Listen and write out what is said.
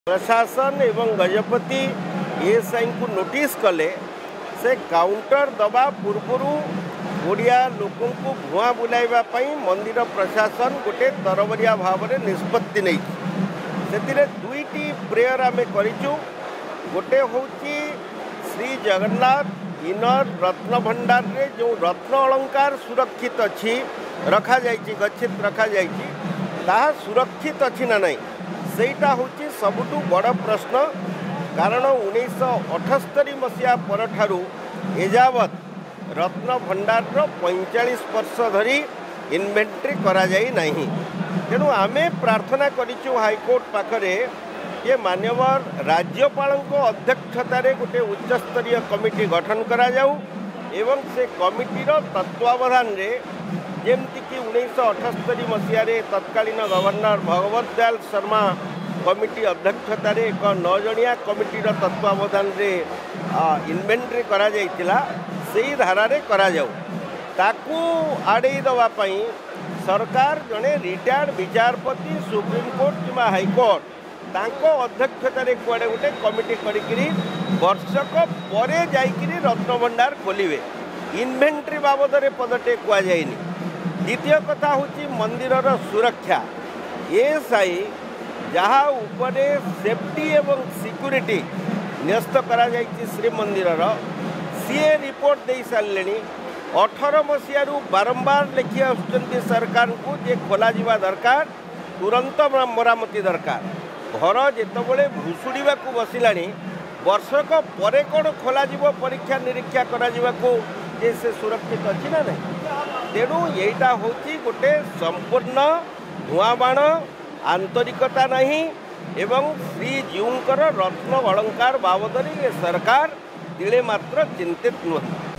प्रशासन एवं गजपति एएसआई को नोटिस कले से काउंटर दबा पूर्वर ओडिया लोक भुआ बुलाइबा मंदिर प्रशासन गोटे तरबरिया भाव में निष्पत्ति नहीं से दुईटी प्रेयर आम करूँ। गोटे हूँ श्री जगन्नाथ इनर रत्न भंडार रे जो रत्न अलंकार सुरक्षित अच्छी रखा जाइए गच्छित रखा जाइए सुरक्षित अच्छी ना नहीं सेटा हूँ सबुठु बड़ प्रश्न। कारण 1978 मसीहा पर ठारू एजावत रत्न भंडार 45 वर्ष धरी इन्वेंटरी करा जाई नहीं। तेणु आमे प्रार्थना करिचु हाईकोर्ट पाखरे ये मान्यवर राज्यपाल अध्यक्षतार गोटे उच्चस्तरीय कमिटी गठन करा जाऊ एवं से कमिटीर तत्वावधान रे जेमती 1978 मसीह तत्कालीन गवर्नर भगवत दयाल शर्मा कमिटी अध्यक्षतार एक 9 जणिया कमिटीर तत्वावधान रे इन्वेंटरी करा जाइतिला सेही धारारे करा जाऊ। ताकू आड़े दवा पई सरकार जड़े रिटायर्ड विचारपति सुप्रीमकोर्ट कि हाईकोर्ट तांको अध्यक्षतार कुआडे गोटे कमिटी करी वर्षक परे जाइकिरी रत्न भंडार खोलिवे। इन्वेंटरी बाबद पदटे कहुनी। द्वितीय कथा हूँ मंदिर सुरक्षा एएसआई जहाँ उपरे सेफ्टी एवं सिक्यूरिटी न्यस्त करा जाइछि श्री मंदिर सीए रिपोर्ट दे सारे 18 मसीह बारंबार लिखी आसुचंती सरकार को जे खोला जिबा दरकार तुरंत मरामती दरकार। घर जितेबाला भुशुड़ा बसिलानी वर्षक परे कौन खोल परीक्षा निरीक्षा करा जे से सुरक्षित अच्छी ना नहीं। तेणु यहीटा हूँ गोटे संपूर्ण धुआबाण आंतरिकता नहीं एवं श्रीजीऊंकर रत्न अलंकार बाबद सरकार तिले मात्र चिंतित नुह।